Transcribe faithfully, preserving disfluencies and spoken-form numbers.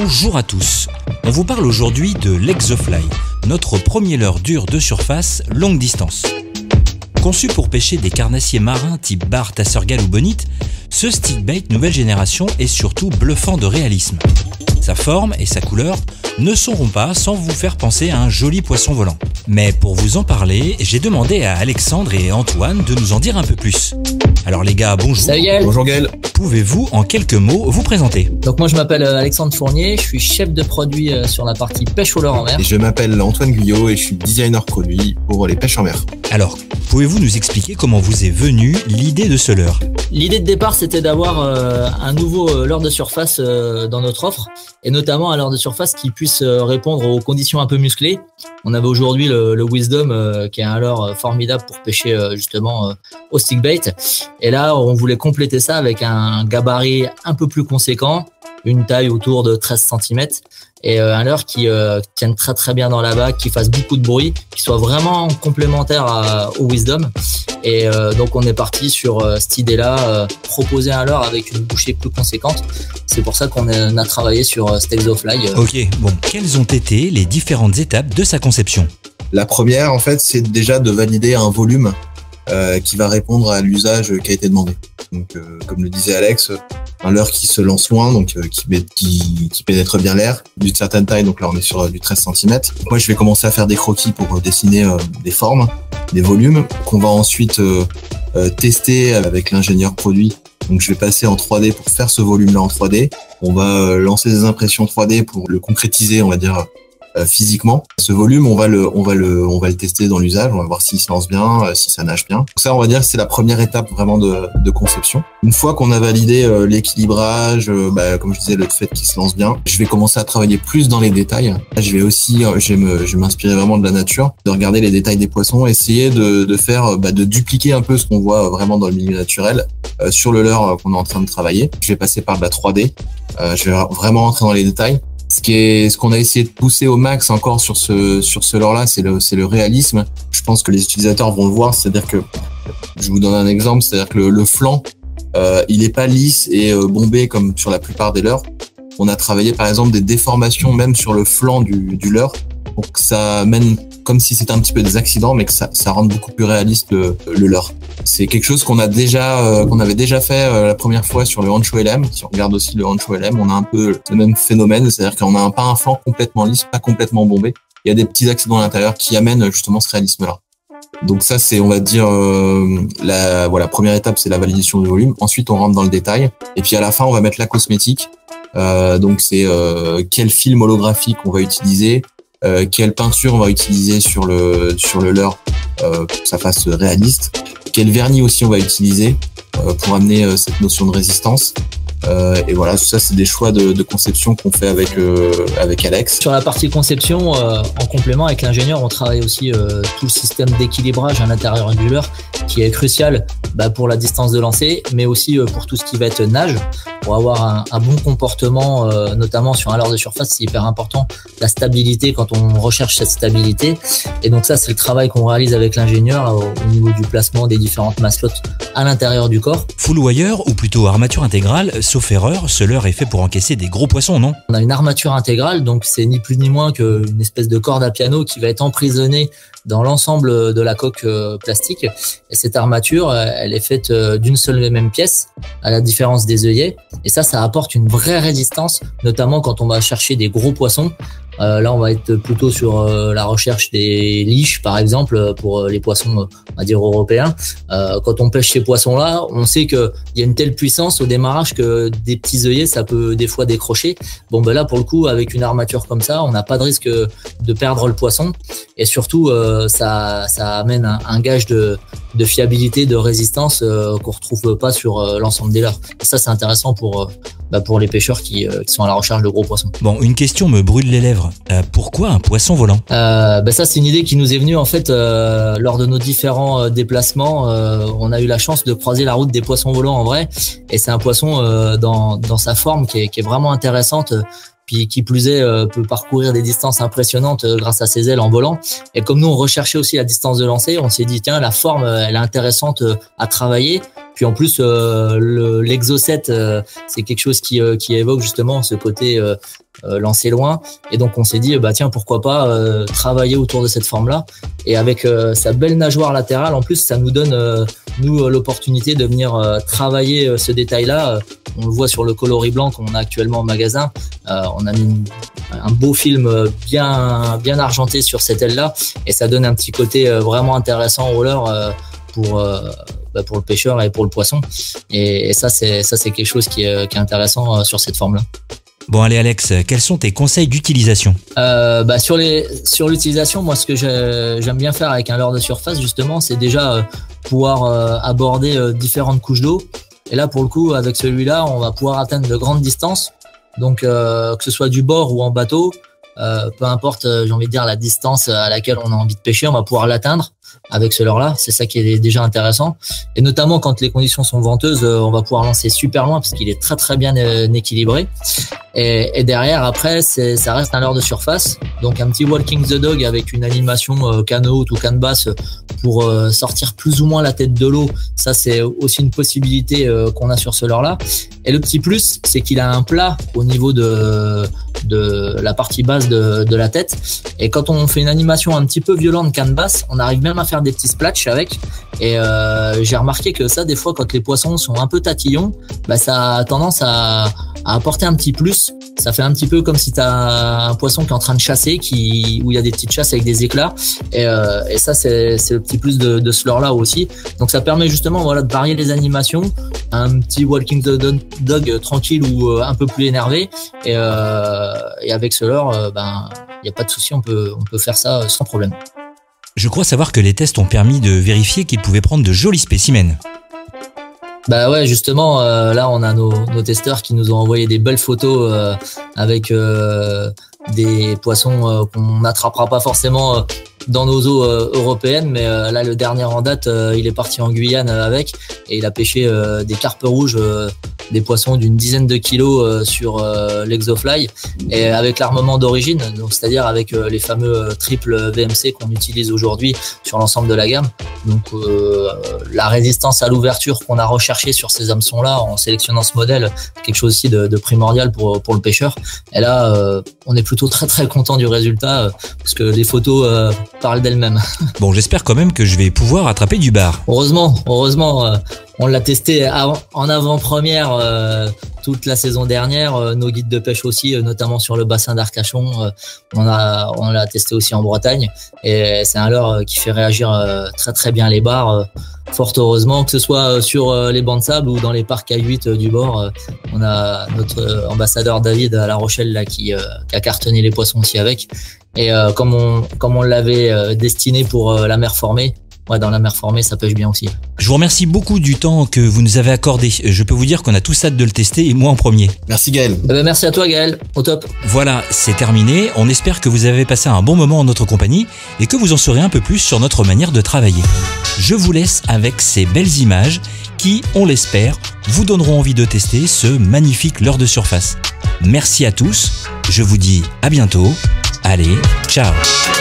Bonjour à tous. On vous parle aujourd'hui de l'Exofly, notre premier leurre dur de surface longue distance. Conçu pour pêcher des carnassiers marins type bar, tassergal ou bonite, ce stickbait nouvelle génération est surtout bluffant de réalisme. Sa forme et sa couleur ne sauront pas sans vous faire penser à un joli poisson volant. Mais pour vous en parler, j'ai demandé à Alexandre et Antoine de nous en dire un peu plus. Alors les gars, bonjour. Salut Gaël. Bonjour Gaël. Pouvez-vous en quelques mots vous présenter? Donc moi je m'appelle Alexandre Fournier, je suis chef de produit sur la partie pêche au leurre en mer. Et je m'appelle Antoine Guyot et je suis designer produit pour les pêches en mer. Alors, pouvez-vous nous expliquer comment vous est venue l'idée de ce leurre? L'idée de départ c'était d'avoir euh, un nouveau leurre de surface euh, dans notre offre, et notamment un leurre de surface qui puisse euh, répondre aux conditions un peu musclées. On avait aujourd'hui le, le Wisdom euh, qui est un leurre formidable pour pêcher euh, justement euh, au stickbait, et là on voulait compléter ça avec un gabarit un peu plus conséquent, une taille autour de treize centimètres, et euh, un leurre qui euh, tienne très très bien dans la vague, qui fasse beaucoup de bruit, qui soit vraiment complémentaire à, au Wisdom. Et euh, donc on est parti sur euh, cette idée-là, euh, proposer un leurre avec une bouchée plus conséquente. C'est pour ça qu'on a, on a travaillé sur euh, cet Exofly. Euh. Ok, bon, quelles ont été les différentes étapes de sa conception? La première, en fait, c'est déjà de valider un volume euh, qui va répondre à l'usage qui a été demandé. Donc, euh, comme le disait Alex, un leurre qui se lance loin, donc euh, qui, qui, qui pénètre bien l'air, d'une certaine taille. Donc là, on est sur euh, du treize centimètres. Moi, je vais commencer à faire des croquis pour euh, dessiner euh, des formes, des volumes, qu'on va ensuite euh, euh, tester avec l'ingénieur produit. Donc, je vais passer en trois D pour faire ce volume-là en trois D. On va euh, lancer des impressions trois D pour le concrétiser, on va dire, euh, physiquement. Ce volume, on va le, on va le, on va le tester dans l'usage. On va voir s'il se lance bien, euh, si ça nage bien. Donc ça, on va dire que c'est la première étape vraiment de, de conception. Une fois qu'on a validé euh, l'équilibrage, euh, bah, comme je disais, le fait qu'il se lance bien, je vais commencer à travailler plus dans les détails. Là, je vais aussi, euh, je vais me, je vais m'inspirer vraiment de la nature, de regarder les détails des poissons, essayer de, de faire, bah, de dupliquer un peu ce qu'on voit vraiment dans le milieu naturel euh, sur le leurre qu'on est en train de travailler. Je vais passer par de la trois D. Euh, je vais vraiment rentrer dans les détails. Ce qui est, ce qu'on a essayé de pousser au max encore sur ce, sur ce leurre-là, c'est le, c'est le réalisme. Je pense que les utilisateurs vont le voir. C'est-à-dire que, je vous donne un exemple, c'est-à-dire que le, le flanc, euh, il est pas lisse et euh, bombé comme sur la plupart des leurres. On a travaillé, par exemple, des déformations même sur le flanc du, du leurre pour que ça mène comme si c'était un petit peu des accidents, mais que ça, ça rende beaucoup plus réaliste le, le leurre. C'est quelque chose qu'on a déjà, euh, qu'on avait déjà fait euh, la première fois sur le Honcho L M. Si on regarde aussi le Honcho L M, on a un peu le même phénomène, c'est-à-dire qu'on a un, pas un flanc complètement lisse, pas complètement bombé. Il y a des petits accidents à l'intérieur qui amènent justement ce réalisme-là. Donc ça, c'est, on va dire, euh, la voilà, première étape, c'est la validation du volume. Ensuite, on rentre dans le détail. Et puis à la fin, on va mettre la cosmétique. Euh, donc c'est euh, quel film holographique on va utiliser, euh, quelle peinture on va utiliser sur le sur le leurre euh, pour que ça fasse réaliste. Quel vernis aussi on va utiliser euh, pour amener euh, cette notion de résistance. Euh, et voilà, tout ça, c'est des choix de, de conception qu'on fait avec euh, avec Alex. Sur la partie conception, euh, en complément avec l'ingénieur, on travaille aussi euh, tout le système d'équilibrage à l'intérieur du leurre, qui est crucial bah, pour la distance de lancer, mais aussi euh, pour tout ce qui va être nage, pour avoir un, un bon comportement, euh, notamment sur un leurre de surface, c'est hyper important, la stabilité quand on recherche cette stabilité. Et donc ça, c'est le travail qu'on réalise avec l'ingénieur au, au niveau du placement des différentes mascottes à l'intérieur du corps. Full wire ou plutôt armature intégrale, sauf erreur, ce leurre est fait pour encaisser des gros poissons, non? On a une armature intégrale, donc c'est ni plus ni moins qu'une espèce de corde à piano qui va être emprisonnée dans l'ensemble de la coque plastique. Et cette armature, elle est faite d'une seule et même pièce, à la différence des œillets. Et ça, ça apporte une vraie résistance, notamment quand on va chercher des gros poissons. Euh, là, on va être plutôt sur euh, la recherche des liches, par exemple, pour les poissons, on va dire, européens. Euh, quand on pêche ces poissons-là, on sait qu'il y a une telle puissance au démarrage que des petits œillets, ça peut des fois décrocher. Bon, ben là, pour le coup, avec une armature comme ça, on n'a pas de risque de perdre le poisson. Et surtout, euh, ça, ça amène un, un gage de, de fiabilité, de résistance euh, qu'on retrouve pas sur euh, l'ensemble des leurres. Et ça, c'est intéressant pour, euh, bah, pour les pêcheurs qui, euh, qui sont à la recherche de gros poissons. Bon, une question me brûle les lèvres. Euh, pourquoi un poisson volant? euh, bah Ça, c'est une idée qui nous est venue en fait euh, lors de nos différents euh, déplacements. Euh, on a eu la chance de croiser la route des poissons volants en vrai. Et c'est un poisson euh, dans, dans sa forme qui est, qui est vraiment intéressante. Puis qui plus est euh, peut parcourir des distances impressionnantes euh, grâce à ses ailes en volant. Et comme nous on recherchait aussi la distance de lancer, on s'est dit tiens, la forme euh, elle est intéressante euh, à travailler. Puis en plus, euh, le, l'exocet, euh, c'est quelque chose qui, euh, qui évoque justement ce côté euh, euh, lancer loin. Et donc on s'est dit, bah tiens, pourquoi pas euh, travailler autour de cette forme-là. Et avec euh, sa belle nageoire latérale, en plus, ça nous donne euh, nous l'opportunité de venir euh, travailler euh, ce détail-là. Euh, on le voit sur le coloris blanc qu'on a actuellement au magasin. Euh, on a mis une, un beau film bien bien argenté sur cette aile-là, et ça donne un petit côté euh, vraiment intéressant au leurre euh, pour euh, bah pour le pêcheur et pour le poisson. Et, et ça, c'est ça c'est quelque chose qui est, qui est intéressant euh, sur cette forme-là. Bon allez Alex, quels sont tes conseils d'utilisation? euh, bah sur les sur l'utilisation, moi ce que j'aime bien faire avec un leurre de surface justement, c'est déjà euh, pouvoir euh, aborder euh, différentes couches d'eau. Et là pour le coup, avec celui-là, on va pouvoir atteindre de grandes distances. Donc euh, que ce soit du bord ou en bateau, euh, peu importe, euh, j'ai envie de dire la distance à laquelle on a envie de pêcher, on va pouvoir l'atteindre avec ce leurre-là. C'est ça qui est déjà intéressant. Et notamment quand les conditions sont venteuses, euh, on va pouvoir lancer super loin parce qu'il est très très bien euh, équilibré. Et, et derrière, après, c'est, ça reste un leurre de surface. Donc un petit walking the dog avec une animation euh, canne haute ou canne basse pour euh, sortir plus ou moins la tête de l'eau. Ça, c'est aussi une possibilité euh, qu'on a sur ce leurre-là. Et le petit plus, c'est qu'il a un plat au niveau de, de la partie basse de, de la tête. Et quand on fait une animation un petit peu violente canne basse, on arrive même à faire des petits splatchs avec. Et euh, j'ai remarqué que ça, des fois, quand les poissons sont un peu tatillons, bah, ça a tendance à, à apporter un petit plus. Ça fait un petit peu comme si tu as un poisson qui est en train de chasser, qui, où il y a des petites chasses avec des éclats. Et, euh, et ça, c'est, c'est le petit plus de, de ce leurre-là aussi. Donc ça permet justement voilà, de varier les animations. Un petit walking the dog tranquille ou un peu plus énervé. Et, euh, et avec ce leurre, euh, ben, il n'y a pas de souci, on peut, on peut faire ça sans problème. Je crois savoir que les tests ont permis de vérifier qu'il pouvait prendre de jolis spécimens. Bah ouais, justement, euh, là on a nos, nos testeurs qui nous ont envoyé des belles photos euh, avec euh, des poissons euh, qu'on n'attrapera pas forcément euh, dans nos eaux euh, européennes, mais euh, là le dernier en date, euh, il est parti en Guyane euh, avec, et il a pêché euh, des carpes rouges, euh, des poissons d'une dizaine de kilos euh, sur euh, l'Exofly, et avec l'armement d'origine, donc c'est-à-dire avec euh, les fameux triple V M C qu'on utilise aujourd'hui sur l'ensemble de la gamme. Donc euh, la résistance à l'ouverture qu'on a recherché sur ces hameçons-là en sélectionnant ce modèle, quelque chose aussi de, de primordial pour pour le pêcheur. Et là, euh, on est plutôt très très content du résultat euh, parce que les photos euh, parlent d'elles-mêmes. Bon, j'espère quand même que je vais pouvoir attraper du bar. Heureusement, heureusement, euh, on l'a testé avant, en avant-première euh, toute la saison dernière. Euh, nos guides de pêche aussi, euh, notamment sur le bassin d'Arcachon, euh, on a on l'a testé aussi en Bretagne. Et c'est un leurre euh, qui fait réagir euh, très très bien les bars. Euh, fort heureusement, que ce soit sur euh, les bancs de sable ou dans les parcs à huit euh, du bord. Euh, on a notre euh, ambassadeur David à La Rochelle là qui, euh, qui a cartonné les poissons aussi avec. Et euh, comme on comme on l'avait euh, destiné pour euh, la mer formée, ouais, dans la mer formée, ça pêche bien aussi. Je vous remercie beaucoup du temps que vous nous avez accordé. Je peux vous dire qu'on a tous hâte de le tester, et moi en premier. Merci Gaël. Eh ben, merci à toi Gaël, au top. Voilà, c'est terminé. On espère que vous avez passé un bon moment en notre compagnie et que vous en saurez un peu plus sur notre manière de travailler. Je vous laisse avec ces belles images qui, on l'espère, vous donneront envie de tester ce magnifique leurre de surface. Merci à tous, je vous dis à bientôt. Allez, ciao.